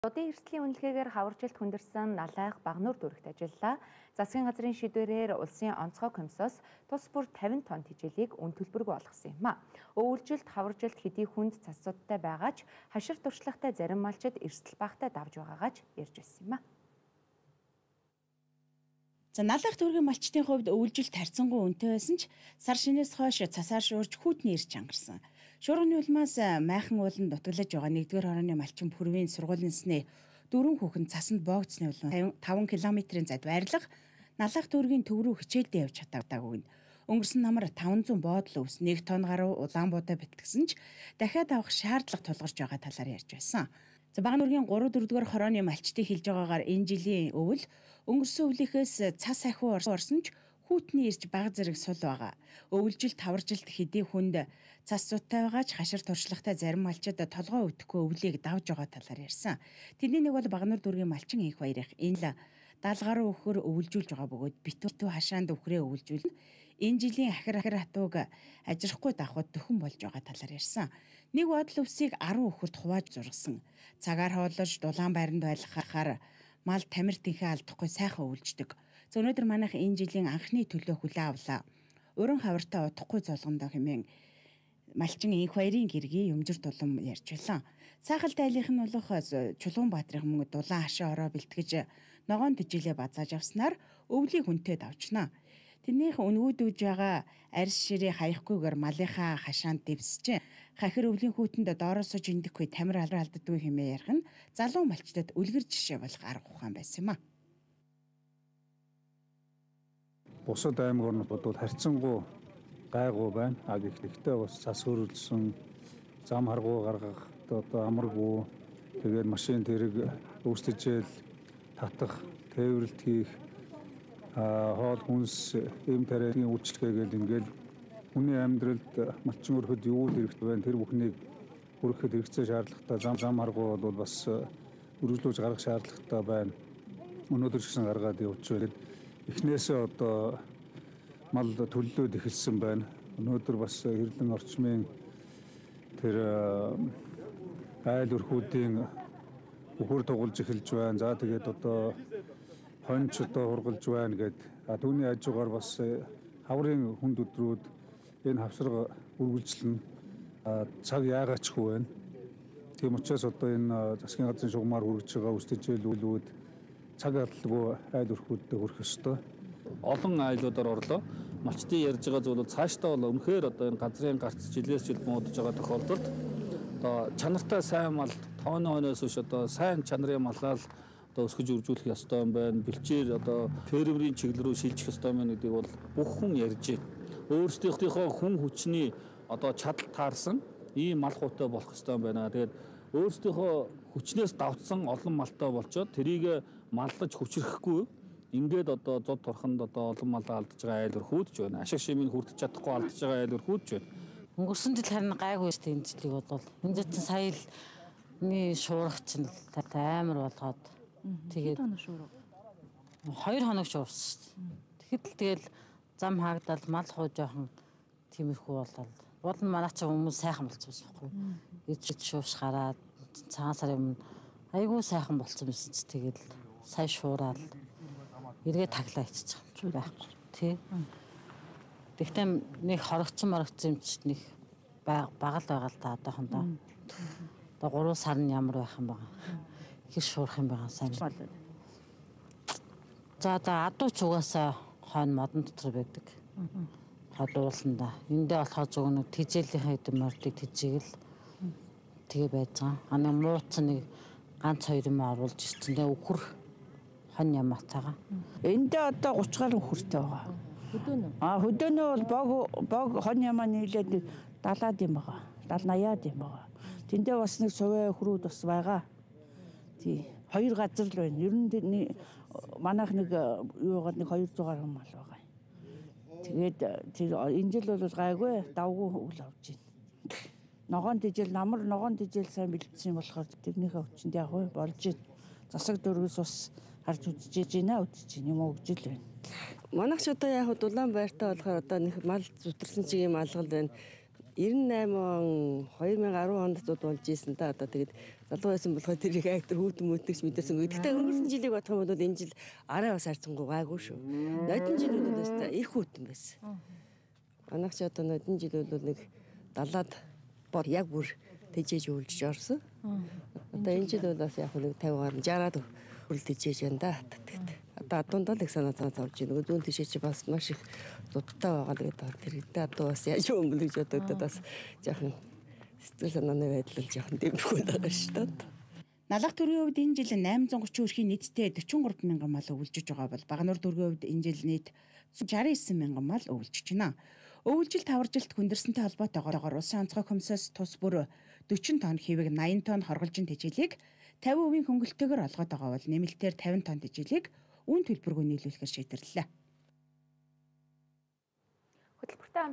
Одын эрсдлийн үнэлгээгээр хаваржилт хүндэрсэн налайх багнуур дүрэгт ажиллалаа. Засгийн газрын шийдвэрээр улсын онцгой комиссоос тус бүр 50 тонн тэжээлийг үн төлбөргүй болгосон юм а. Өвөлжилт, хаваржилт хэдий хүнд цацуудтай байгаач хашир туршлагатай зарим малчид эрсдэл багтай давж байгаагаач ярьж байсан юм а. За налайх төвөргийн малчдын хувьд өвөлжилт харьцангуй үнэтэй байсан ч сар шинээс хойш цасаар шуурж хүүтний ирж чангарсан. Шуурганы улмаас майхан ууланд дутаглаж байгаа 1-р хорооны малчин Пүрвийн сургуулийн насны 4 хүүхэн цасанд боогдсны улам 5 км-ийн зайд байрлах налайх төвөргийн төв рүү хичээлдээ явж чадаагүй. Өнгөрсөн намар 500 боодлоо ус 1 тонн гаруй улаан буудаа бэлтгэсэн ч дахиад авах шаардлага тулгарч байгаа талаар ярьж байсан. За багнуургийн 3-4-р хорооны малчдыг хэлж байгаагаар энэ жилийн өвөл өнгөрсөн өвлийнхээс цас ахиу орсон ч хүүтний ирж баг зэрэг сул байгаа. Өвөлжилт, хаваржилт хэдий хүнд цас цутай байгаач хашир туршлагатай зарим малчид толгой өгдөхгүй өвлийг давж байгаа талаар ярьсан. Тэдний нэг бол багнуур дүргийн малчин инх баярах. Энэ 70 гаруй өхөр өвөлжүүлж байгаа бөгөөд битүү хашаанд өхрөө өвөлжүүлнэ. Энэ жилийн ахир хатууг ажирахгүй давхад дөхөн болж байгаа талаар ярьсан. Нэг бодол өвсийг 10 өхөрт хувааж зургасан. Цагаар хоолож дулаан байранд байлгахаар мал тамир тэнхээ алдахгүй сайхан өвөлждөг. Өнөөдөр манайх энэ жилийн анхны төлөө хүлээ авлаа. Уран хавартай удахгүй золгондоо хэмээн малчин инх баярын гэргийн юмжир тулам ярьж байлаа. Цаахал дайлынх нь болохоос Чулуунбаатрын мөнгө дулаан хашаа ороо бэлтгэж ногоон тэжээлээ базааж авснаар өвлийг хүнтэй давчнаа. Тэрнийх өнгөөдөж байгаа арьс ширээ хаяггүйгээр малынхаа хашаанд дэвсэж хахир өвлийн хүүтэнд доороос жиндэггүй тамир алддаггүй хэмээн ярих нь залуу малчдад үлгэр жишээ болох арга ухаан байсан юм а. Бусад аймаг орнууд харьцангуй гайгүй байна. Гэхдээ бас цас хөрөлдсөн, зам харгуу гаргах, амаргүй, тэгээд машин тэрэг өөрсдөжэл татах, тээвэрлэлт хийх, хоол хүнс, эм тариалын үйлчлэгээгээл ингээл хүний амьдралд малчин өрхөд юу хэрэгтэй байна тэр бүхнийг хүргэхэд хэрэгцээ шаардлагатай зам харгуу бол бас үргэлжлүүлж гаргах шаардлагатай байна. Өнөөдөр ч гэсэн гаргаад явж байна. Эхнээсээ одоо мал төлөлөөд эхэлсэн байна. Өнөөдөр бас хэрлэн орчмын тэр айл өрхүүдийн өхөр тугалж эхэлж байна. За тэгээд одоо хонч одоо хургалж байна гэд. Түүний хажуугаар бас хаврын хүнд өдрүүд энэ хавсарга үргэлжлэн цаг яагаачгүй байна. Тийм учраас одоо энэ засгийн газрын шугамар хүргэж байгаа үстэжээлүүд цаг алдалгүй айл өрхүүдэд хүрэх ёстой. Олон айлуудаар орлоо. Малчдын ярьж байгаа зүйл бол цаашдаа бол үнэхээр одоо энэ газрын гарц жилээс жил муудаж байгаа тохиолдолд одоо чанартай сайн мал тооны хойноос биш одоо сайн чанарын малаа л одоо өсгөж үржүүлэх ёстой юм байна. Бэлчээр одоо фермерийн чиглэл рүү шилжих ёстой юм гэдэг бол бүх хүн ярьж байна. Өөрсдийнхөө хүн хүчний одоо чадал таарсан ийм мал хуутай болох ёстой юм байна. Тэгээд өөрсдийнхөө хүчнээс давтсан олон малтай болчоод тэрийг маллаж хүчрэхгүй ингээд одоо зод турханд одоо олон малаа алдаж байгаа айл өрхүүдж байна. Ашиг шимийг хүртэж чадахгүй алдаж байгаа айл өрхүүдж байна. Өнгөрсөн жил харин гайгүй шүү дээ энэ жилиг бол. Энэ жил чинь саяны шуурах чинь амар болгоод тэгээд 2 хоног шуурсан шүү дээ. Тэгэл зам хаагдал мал хуу жоохон тиймэрхүү болол. Бол нь манай ч хүмүүс сайхан болчихсон байхгүй. Ижид шуурш гараад цагаан сарын айгүй сайхан болчихсон байсан чи тэгэл сая шуураад эргээ таглаа иччих юм байхгүй тий. Тэгтээ нэг хорогцсон юм чи нэг багал байгаа л та одоохондоо. Одоо 3 сар нь ямар байх юм байгаа. Их шуурах юм байгаа сайн. За адуу ч угаасаа хойно модон дотор байдаг. Холуулсандаа. Эндээ болохоо зөв нэг тэжээлийн хэдэн мордыг тэжээгэл тэгээ байж байгаа. Аны мууц нэг ганц 2 юм оруулж ирсэн. Тэгээ өхөр хон ямаатайгаа. Эндээ одоо 30 гаруй өхөртэй байгаа. Хөдөөнөө. Хөдөөнөө бол бог хон ямаа нийлээд 70-аад юм байгаа. 70-80-аад юм байгаа. Тэндээ бас нэг сувэ өхрүүд бас байгаа. Тий. 2 газар л байна. Ер нь манайх нэг юугаар нэг 200 гаруй мал байгаа. Тэгээд тэр энэ жил бол гайгүй давгүй өвл авч байна. Ногоон тэжээл намар ногоон тэжээл сайн бэлдсэн болохоор тэрнийхээ хүчинд яг болж байна. Засаг дөрвөөс бас харж үзэж байна юм өгжил байна. Манайх ч одоо яг дулаан байртай болохоор одоо нэг мал зүтэрсэн чигийн малгал байна. 98 он 2010 онд болж исэн та одоо тэгээд залуу байсан болохоор тэрийг актер хүүтэн мөтгч мэдэрсэн. Гэхдээ өнгөрсөн жилийг бодох юм бол энэ жил арай бас харьцангуй гайгүй шүү. Нодин жилүүд бас их хүүтэн байсан. Анаач одоо нодин жилүүд бол нэг 70-аад бор яг бүр тэжээж үйлж орсон. Одоо энэ жил бол бас яг нэг 50-аар 60-аад хүрэл тэжээж байна да. Одоо адуунд л их санаа зовж байна. Зүүн тишээ чи бас маш их зудтай байгаа л гэдэг. Тэр хэдэн адуу бас яаж юм бэ гэж бодогдод бас жоохон сэтгэл санааны байдал жоохон дэмжгүй байгаа шүү дээ. Налах төргийн хувьд энэ жил 830 өрхийн нийтдээ 43 мянган мал өвлжиж байгаа бол Багнуур төргийн хувьд энэ жил нийт 69 мянган мал өвлжиж байна. Өвлжилт таваржилт хүндэрсэнтэй холбоотойгоор улсын онцгой комиссоос тус бүр 40 тонн хэвэг 80 тонн хорголжин тэжээлийг 50% хөнгөлөлтөөр олгоод байгаа бол нэмэлтээр 50 тонн тэжээлийг үн төлбөргүй нийлүүлэхээр шийдэрлээ.